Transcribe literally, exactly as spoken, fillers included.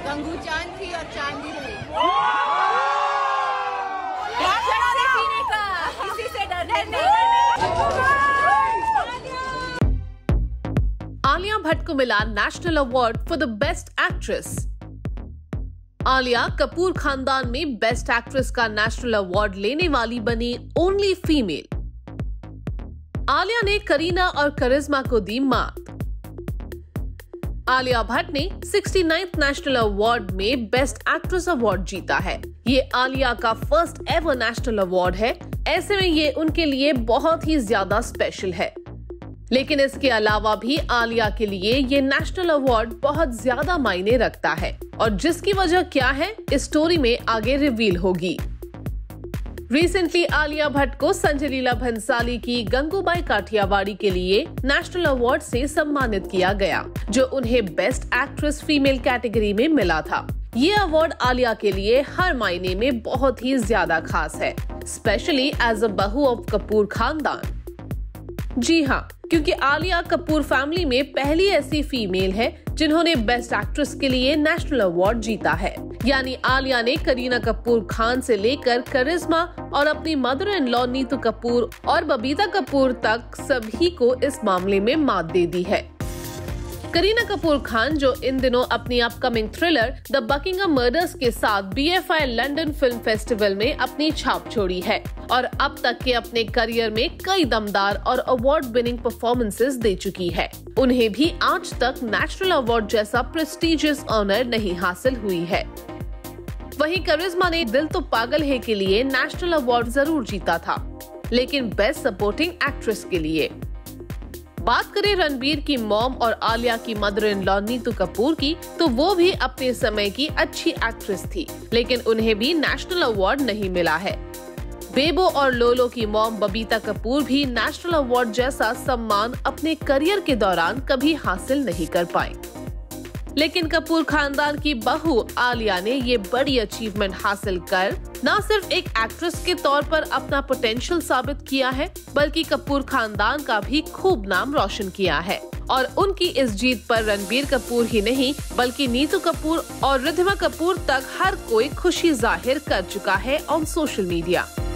गंगू चांद थी और चांदी रही। किसी से डरने नहीं। आलिया भट्ट को मिला national award for the best actress. Alia Kapoor खानदान में बेस्ट एक्ट्रेस का नेशनल अवार्ड लेने वाली बनी ओनली फीमेल। आलिया ने करीना और करिश्मा को दी मात। आलिया भट्ट ने उनहत्तरवें नेशनल अवार्ड में बेस्ट एक्ट्रेस अवार्ड जीता है। ये आलिया का फर्स्ट एवर नेशनल अवार्ड है। ऐसे में ये उनके लिए बहुत ही ज्यादा स्पेशल है। लेकिन इसके अलावा भी आलिया के लिए ये नेशनल अवार्ड बहुत ज्यादा मायने रखता है और जिसकी वजह क्या है इस स्टोरी में आगे रिवील होगी। रिसेंटली आलिया भट्ट को संजय लीला भंसाली की गंगूबाई काठियावाड़ी के लिए नेशनल अवार्ड से सम्मानित किया गया, जो उन्हें बेस्ट एक्ट्रेस फीमेल कैटेगरी में मिला था। ये अवार्ड आलिया के लिए हर मायने में बहुत ही ज्यादा खास है, स्पेशली एज अ बहू ऑफ कपूर खानदान। जी हाँ, क्योंकि आलिया कपूर फैमिली में पहली ऐसी फीमेल है जिन्होंने बेस्ट एक्ट्रेस के लिए नेशनल अवार्ड जीता है। यानी आलिया ने करीना कपूर खान से लेकर करिश्मा और अपनी mother in law Neetu Kapoor और बबीता कपूर तक सभी को इस मामले में मात दे दी है। करीना कपूर खान जो इन दिनों अपनी upcoming thriller the Buckingham murders के साथ B F I London film festival में अपनी छाप छोड़ी है और अब तक के अपने करियर में कई दमदार और अवार्ड विनिंग परफॉर्मेंसेस दे चुकी है। उन्हें भी आज तक नेशनल अवार्ड जैसा प्रेस्टिजियस ऑनर नहीं हासिल हुई है। वहीं करिश्मा ने दिल तो पागल है के लिए नेशनल अवार्ड जरूर जीता था, लेकिन बेस्ट सपोर्टिंग एक्ट्रेस के लिए। बात करें रणबीर की मॉम और आलिया की mother in law Neetu Kapoor की, तो वो भी अपने समय की अच्छी एक्ट्रेस थी, लेकिन उन्हें भी नेशनल अवार्ड नहीं मिला है। बेबो और लोलो की मॉम बबीता कपूर भी नेशनल अवार्ड जैसा सम्मान अपने करियर के दौरान कभी हासिल नहीं कर पाई। लेकिन कपूर खानदान की बहू आलिया ने ये बड़ी अचीवमेंट हासिल कर न सिर्फ एक एक्ट्रेस के तौर पर अपना पोटेंशियल साबित किया है, बल्कि कपूर खानदान का भी खूब नाम रोशन किया है। और उनकी इस जीत पर रणबीर कपूर ही नहीं, बल्कि नीतू कपूर और रिद्धिमा कपूर तक हर कोई खुशी जाहिर कर चुका है ऑन सोशल मीडिया।